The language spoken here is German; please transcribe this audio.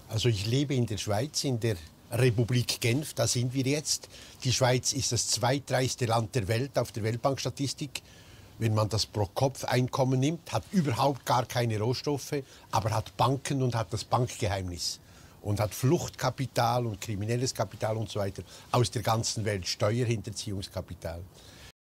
Also ich lebe in der Schweiz, in der Republik Genf, da sind wir jetzt. Die Schweiz ist das zweitreichste Land der Welt auf der Weltbankstatistik. Wenn man das Pro-Kopf-Einkommen nimmt, hat überhaupt gar keine Rohstoffe, aber hat Banken und hat das Bankgeheimnis. Und hat Fluchtkapital und kriminelles Kapital und so weiter aus der ganzen Welt, Steuerhinterziehungskapital.